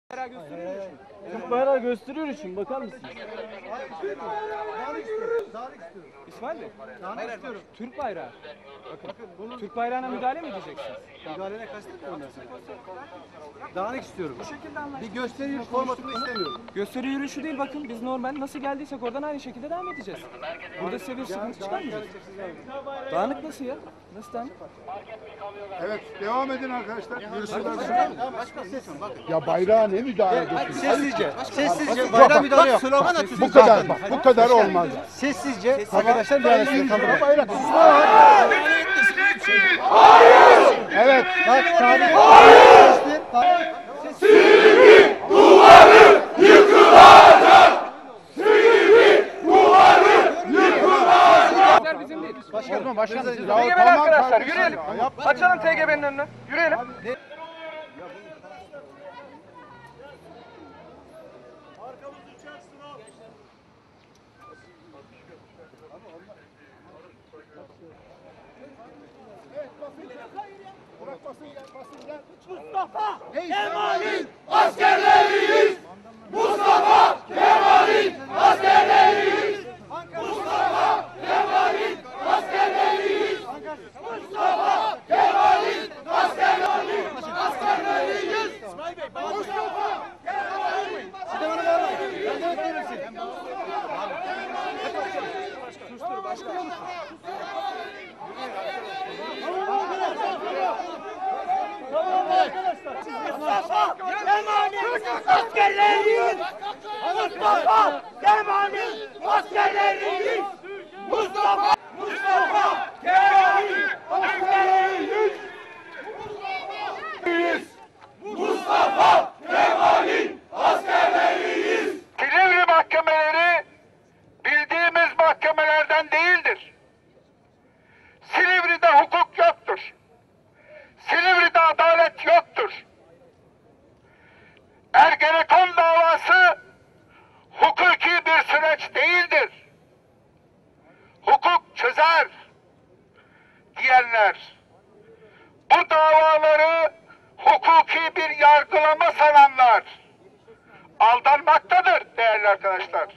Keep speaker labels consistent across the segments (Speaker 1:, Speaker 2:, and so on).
Speaker 1: Bayrağı gösteriyor musun?
Speaker 2: Türk bayrağı gösteriyor için bakar mısın?
Speaker 1: Dağınık istiyorum. İsmail Bey. Dağınık istiyorum. Türk bayrağı. Bakın. Türk bayrağına müdahale mi edeceksiniz?
Speaker 3: Müdahalene kastetmiyorum ben sana. Dağınık istiyorum.
Speaker 1: Bu şekilde anlaştık.
Speaker 3: Bir gösteri formatını istemiyorum.
Speaker 1: Gösteri yürüyüşü değil, bakın biz normal nasıl geldiysek oradan aynı şekilde devam edeceğiz. Burada size bir sıkıntı çıkarmayacağız. Dağınık nasıl ya? Nasıl dağınık?
Speaker 4: Evet, devam edin arkadaşlar.
Speaker 3: Başka
Speaker 4: Ya bayrağa ne müdahale ediyorsun?
Speaker 3: Sessizce bayrağa müdahale yok.
Speaker 1: Slogan atıyorsun.
Speaker 4: Bu kadar bak, bu kadar olmaz.
Speaker 3: Sessizce arkadaşlar müdahalesini kaldırın.
Speaker 4: Bayrak. Evet.
Speaker 3: Bak tabi.
Speaker 1: Bizim değil.
Speaker 3: Başkanım.
Speaker 1: TGB'li arkadaşlar yürüyelim. Açalım TGB'nin önünü. Yürüyelim.
Speaker 4: Mustafa
Speaker 5: Kemal'in askerleriyiz. Mustafa Kemal'in askerleriyiz. Mustafa Kemal'in askerleriyiz. Mustafa Kemal'in askerleriyiz. İsmail Bey, Mustafa Kemal'in Mustafa Kemal'in askerleriyiz. Mustafa Kemal'in askerleriyiz. Mustafa Kemal'in askerleriyiz. Mustafa Kemal'in askerleriyiz.
Speaker 6: Silivri mahkemeleri bildiğimiz mahkemelerden değildir. Silivri'de hukuk yoktur. Silivri'de adalet yoktur. Ergenekon davası hukuki bir süreç değildir. Hukuk çözer diyenler bu davaları hukuki bir yargılama sananlar aldanmaktadır değerli arkadaşlar.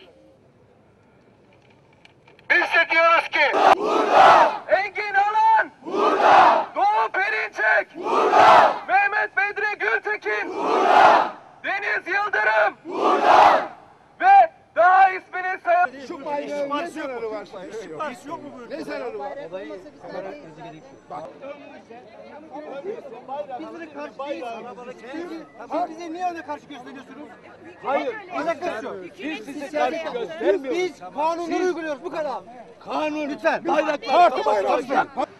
Speaker 6: Biz de diyoruz ki
Speaker 1: Engin Alan.
Speaker 6: burada,
Speaker 1: Doğu Perinçek.
Speaker 6: burada,
Speaker 1: Mehmet Bedri Gültekin.
Speaker 6: burada,
Speaker 1: Deniz Yıldırım.
Speaker 6: burada.
Speaker 1: Ve daha ismini say...
Speaker 4: Şu bayrağın ne zararı var? Ne zararı var?
Speaker 3: Siz bize niye öyle karşı gösteriyorsunuz?
Speaker 2: Hayır.
Speaker 3: Alakası yok.
Speaker 2: Biz size karşı göstermiyoruz.
Speaker 3: Biz kanunları uyguluyoruz bu kadar.
Speaker 2: Kanun
Speaker 3: Lütfen.
Speaker 2: bayraklar
Speaker 4: Parti bayrağı.